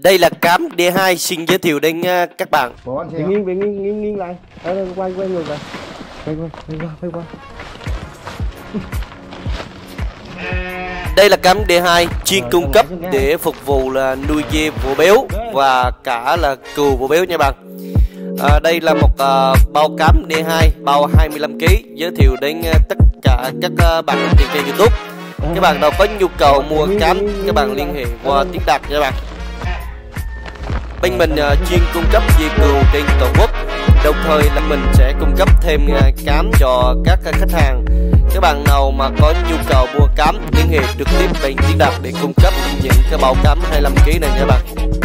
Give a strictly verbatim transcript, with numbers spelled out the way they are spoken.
Đây là cám D hai xin giới thiệu đến uh, các bạn. Bị nghiêng, bị nghiêng, nghiêng, nghiêng lại. Ở quay, quay ngược lại. Quay qua, quay qua, quay qua. Đây là cám D hai chuyên rồi, cung cấp để phục vụ là nuôi dê vỗ béo và cả là cừu vỗ béo nha bạn. À, đây là một uh, bao cám D hai bao hai mươi lăm ki lô gam giới thiệu đến uh, tất cả các uh, bạn trên kênh YouTube. Các bạn nào có nhu cầu mua cám, các bạn liên hệ qua Tiến Đạt nha bạn. Bên mình uh, chuyên cung cấp dê cừu trên toàn quốc, đồng thời là mình sẽ cung cấp thêm uh, cám cho các uh, khách hàng. Các bạn nào mà có nhu cầu mua cám liên hệ trực tiếp bên Tiến Đạt để cung cấp những cái bao cám hai mươi lăm ki lô gam này nha bạn.